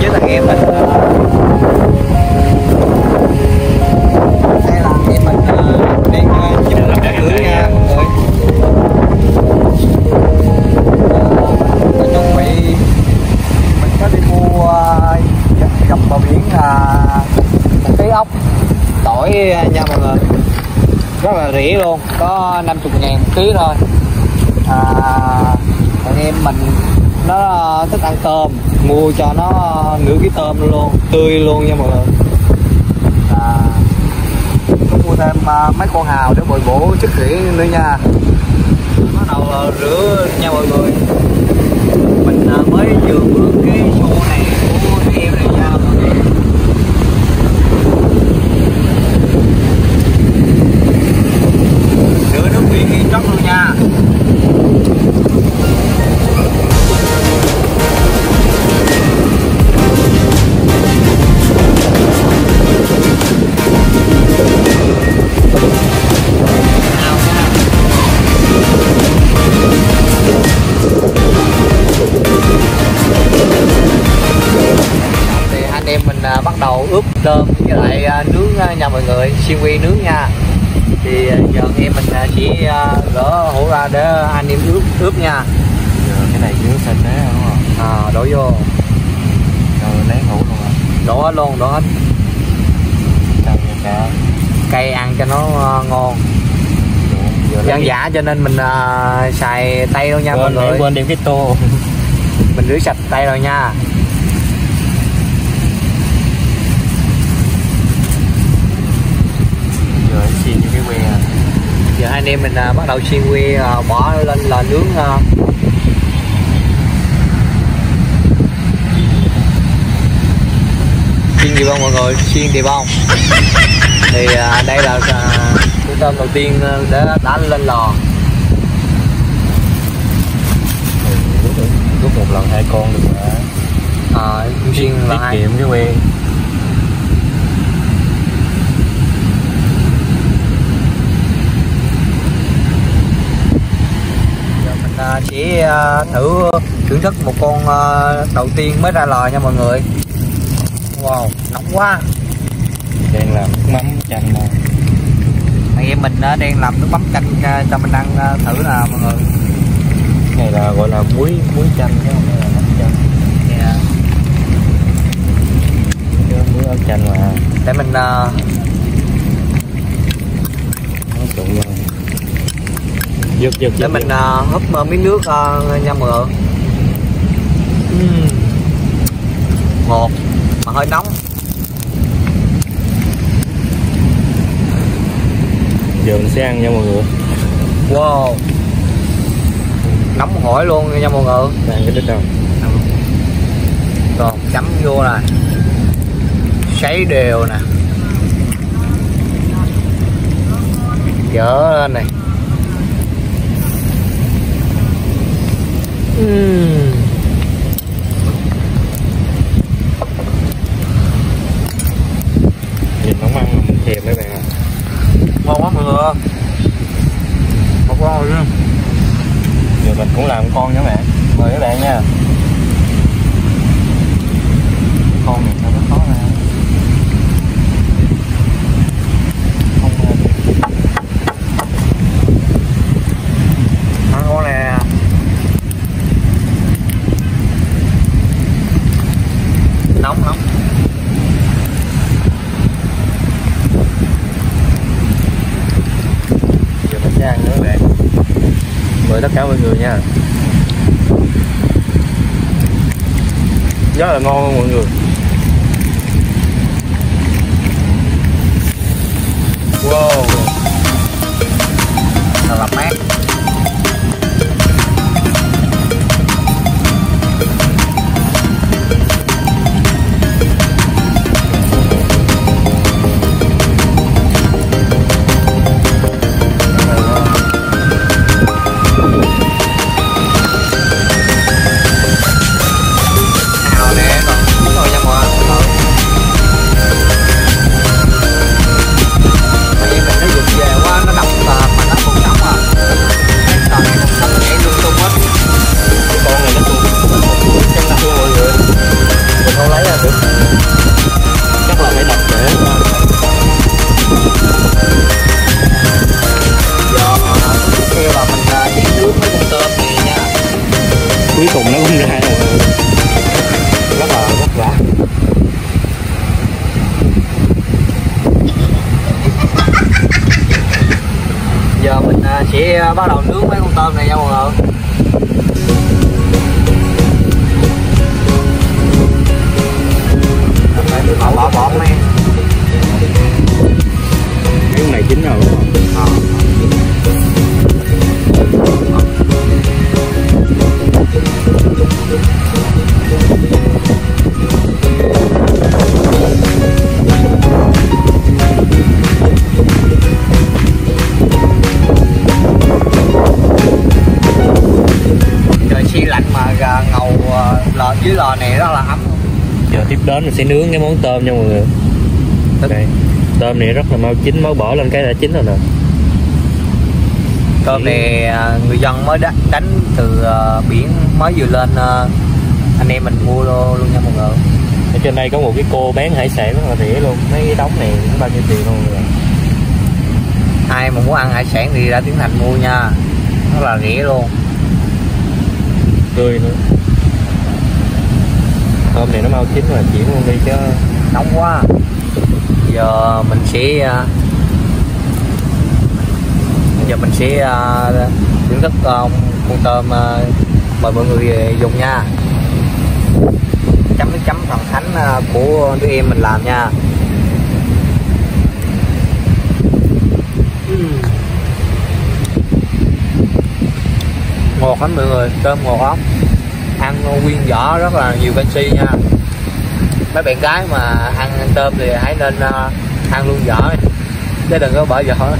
thằng em mình đây là anh em mình đang chụp cái lưới nha mọi người. Chuẩn bị mình có đi mua dọc bờ biển một ký ốc tỏi nha mọi người, rất là rẻ luôn, có 50.000 một ký thôi. Anh em mình nó thích ăn tôm, mua cho nó nửa ký tôm luôn, tươi luôn nha mọi người. Có mua thêm mấy con hào để bồi bổ chất rỉ nữa nha. Bắt đầu rửa nha mọi người. Mình mới vừa bước cái xô này của em này nha mọi người. Rửa nước biển ghi chót luôn nha. Bắt đầu ướp tôm với lại nướng nha mọi người, xiên quy nướng nha. Thì giờ anh em mình chỉ gỡ hũ ra để anh em ướp nha. Giờ cái này nướng sạch đấy đúng không? Đổ vô. Rồi lấy hũ luôn hả? Đổ hết luôn, đổ hết. Cây ăn cho nó ngon. Dân dã cho nên mình xài tay thôi nha mọi người. Quên đem cái tô. Mình rửa sạch tay rồi nha. Giờ xiên như cái que. Giờ hai anh em mình bắt đầu xiên que, bỏ lên là nướng. Xiên gì không mọi người, xiên thì không. Thì đây là cái tôm đầu tiên để đã lên lò. Rút một lần 2 con được rồi. Xiên là tiết kiệm cái que. Chỉ thử thưởng thức một con đầu tiên mới ra lò nha mọi người. Wow, nóng quá. Đang làm nước mắm chanh nè. Anh em mình đang làm nước mắm chanh cho mình ăn thử nè mọi người. Cái này là gọi là muối chanh chứ không phải là mắm chanh. Yeah. Muối ớt chanh mà. Để mình trộn lên. Giật để mình húp miếng nước nha mọi người. Ngọt mà hơi nóng. Giờ mình sẽ ăn nha mọi người. Wow, nóng hổi luôn nha mọi người. Ăn cái đít đâu. Còn chấm vô nè, sấy đều nè, dở lên này. Nhìn nóng ăn mà mình thèm mấy bạn à. Ngon quá mọi người. Một con rồi nữa. Giờ mình cũng làm con nha bạn. Mời các bạn nha. Con này nó khó nè. Không con nè. Nóng. Giờ mình sẽ ăn nữa các bạn. Mời tất cả mọi người nha. Rất là ngon luôn mọi người. Wow, thật là mát. Hào nè, còn rồi nha mọi bắt đầu nướng mấy con tôm này nha mọi người. Bỏ men. Cái này chín rồi đúng không? Trời siêu lạnh mà ngầu lò dưới lò này rất là ấm. Giờ tiếp đến mình sẽ nướng cái món tôm nha mọi người. Đây, tôm này rất là mau chín, mới bỏ lên cái đã chín rồi nè. Tôm này người dân mới đánh từ biển mới vừa lên, anh em mình mua luôn nha mọi người. Ở trên đây có một cái cô bán hải sản rất là rẻ luôn, mấy cái đống này cũng bao nhiêu tiền luôn rồi. Ai mà muốn ăn hải sản thì ra Tiến Thành mua nha, rất là rẻ luôn, tươi nữa. Tôm này nó mau chín rồi, chuyển luôn đi chứ nóng quá. Giờ mình sẽ thưởng thức con tôm, mời mọi người dùng nha. Chấm nước chấm thần thánh của đứa em mình làm nha. Ngọt lắm mọi người, tôm ngọt lắm, ăn nguyên vỏ rất là nhiều canxi nha. Mấy bạn gái mà ăn tôm thì hãy nên ăn luôn vỏ chứ đừng có bỏ vỏ.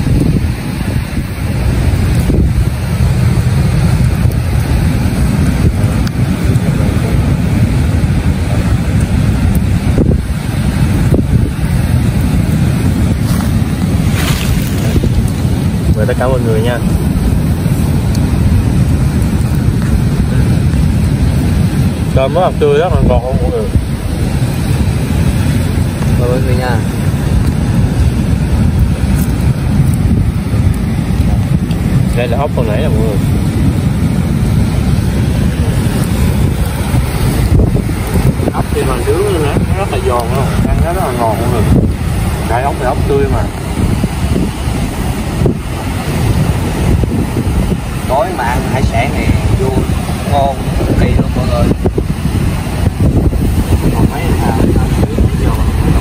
mời tất cả mọi người nha. Tôm rất là tươi, rất là ngọt luôn mọi người. Mời mọi người nha. Đây là ốc hồi nãy nè mọi người. Ốc thì bằng nướng luôn á, nó rất là giòn luôn, ăn nó rất là ngon mọi người. Cái ốc thì ốc tươi mà. Tối mà ăn hải sản thì vô ngon cực kỳ luôn mọi người. Còn mấy là ăn nướng giòn.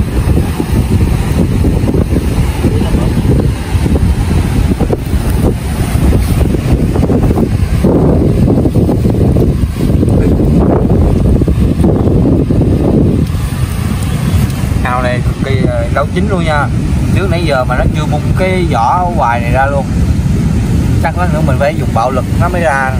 Hào này cực kỳ nấu chín luôn nha. Trước nãy giờ mà nó chưa bung cái vỏ ở ngoài này ra luôn. Chắc lát nữa mình phải dùng bạo lực nó mới ra.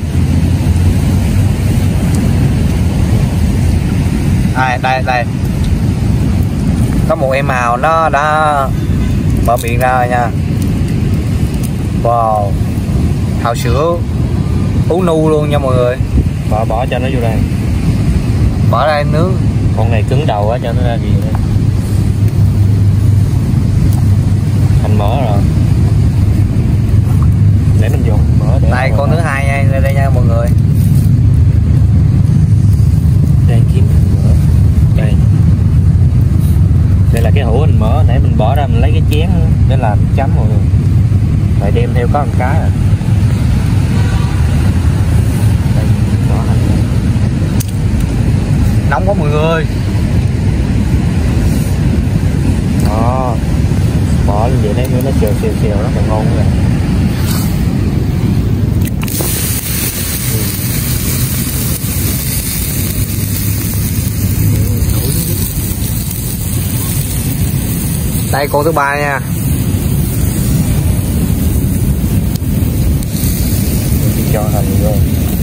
Đây có một em Hào nó đã mở miệng ra rồi nha. Wow, Hào sữa uống nu luôn nha mọi người. Bỏ cho nó vô đây. Bỏ ra nướng. Con này cứng đầu á, cho nó ra gì nữa. Thành mỡ rồi. Để mình dùng mỡ để đây con thứ hai nha, đây nha mọi người. Đây kiếm mỡ. Đây là cái hũ hình mỡ, nãy mình bỏ ra mình lấy cái chén để làm chấm mọi người. Phải đem theo có một cái à. Đây, bỏ hành. Nóng quá mọi người. Đó. Bỏ như vậy đấy nó xèo rất là ngon rồi. Đây con thứ ba nha. Mình cho hành vô.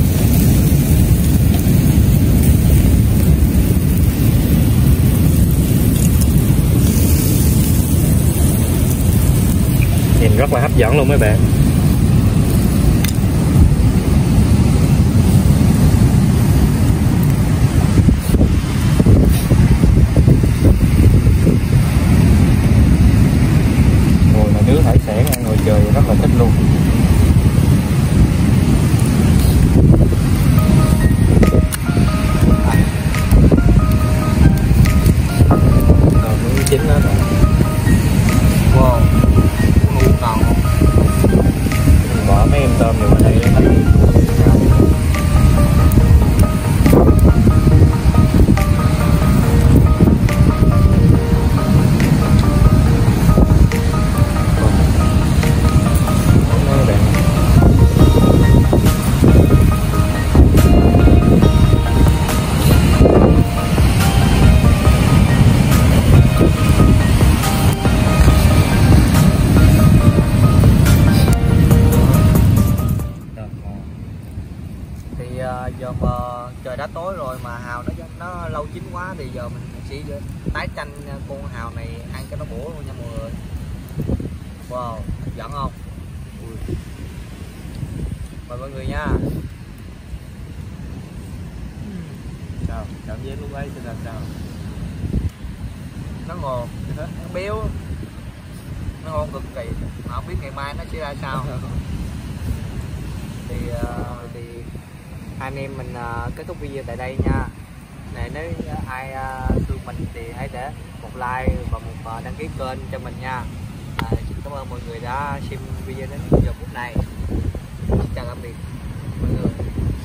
Nhìn rất là hấp dẫn luôn mấy bạn. Ngồi mà nướng hải sản ăn ngoài trời rất là thích luôn. Còn nướng chín hết rồi. Wow, ngon không? thì giờ mình sẽ tái chanh con hào này ăn cho nó bổ luôn nha mọi người. Wow, hấp dẫn không? Ui. Mời mọi người nha. Sao cảm giác lúc ấy sẽ là sao? Nó ngon, nó béo, nó ngon cực kỳ, mà không biết ngày mai nó sẽ ra sao. Thì hai anh em mình kết thúc video tại đây nha. Này, nếu ai thương mình thì hãy để một like và một đăng ký kênh cho mình nha. Xin cảm ơn mọi người đã xem video đến giờ phút này. Xin chào tạm biệt mọi người.